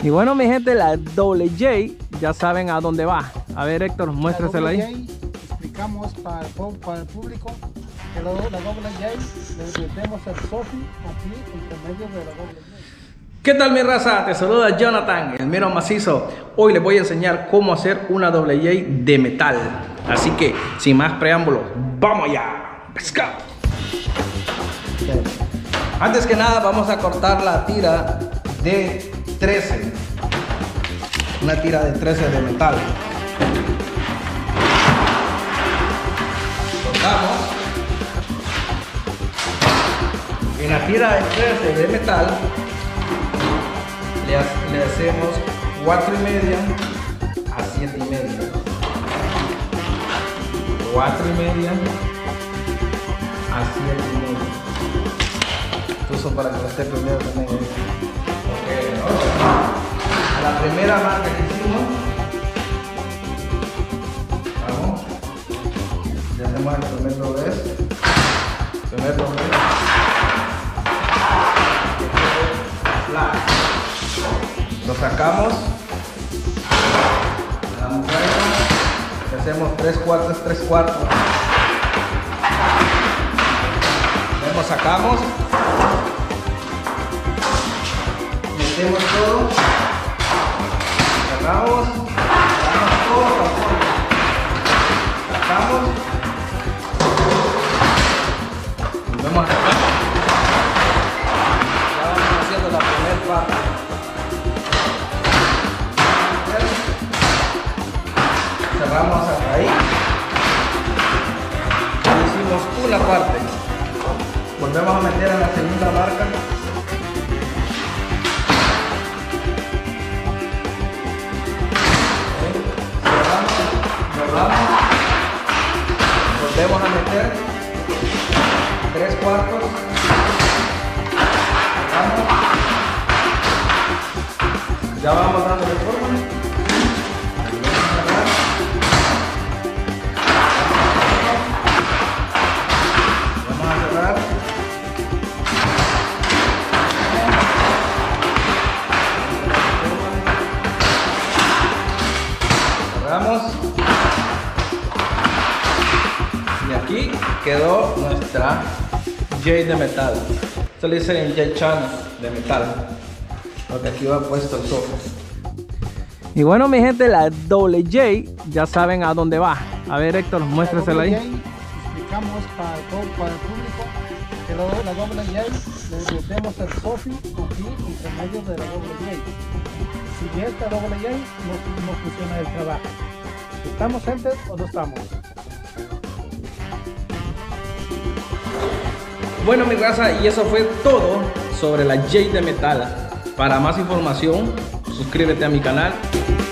Y bueno, mi gente, la doble J, ya saben a dónde va. A ver, Héctor, muéstrasela ahí. Explicamos para el público que la doble J le metemos el sofi aquí entre medio de la doble J. ¿Qué tal, mi raza? Te saluda Jonathan, el mero macizo. Hoy les voy a enseñar cómo hacer una doble J de metal. Así que, sin más preámbulos, ¡vamos allá! ¡Let's go! Antes que nada, vamos a cortar la tira de 13. Una tira de 13 de metal. Cortamos. En la tira de 13 de metal le hacemos 4,5 a 7,5. 4,5 a 7,5. Esto para que lo esté primero también. Okay, ¿no? La primera marca que hicimos, vamos, ya hacemos el primer doblez. Lo sacamos, le damos vuelta, hacemos 3/4, 3/4. Luego sacamos, metemos todo, cerramos, damos todo, sacamos, volvemos a sacar. Ya vamos haciendo la primera parte. Cerramos hasta ahí. Hicimos una parte. Volvemos a meter en la segunda marca. Cerramos, doblamos. Volvemos a meter 3/4. Cerramos. Ya vamos dando de forma. Y aquí quedó nuestra J de metal. Esto le dicen J-Channel de metal, porque aquí va puesto el software. Y bueno, mi gente, la doble J, ya saben a dónde va. A ver, Héctor, muéstrasela ahí. Explicamos para el público que la doble J le metemos el sofi aquí entre medio de la doble J. Sin esta doble J no funciona el trabajo. ¿Estamos gente o no estamos? Bueno, mi raza, y eso fue todo sobre la J de metal. Para más información, suscríbete a mi canal.